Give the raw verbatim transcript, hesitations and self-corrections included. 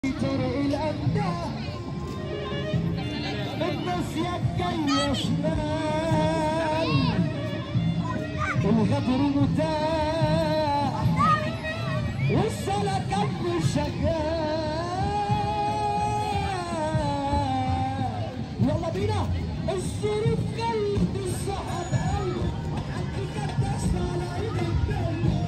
طرق الأمداح الناس جاية شمال الغدر متاح والسلكان شغال. يلا بينا الظروف قلب الصحاب قوي حد كان على ايد الجنة.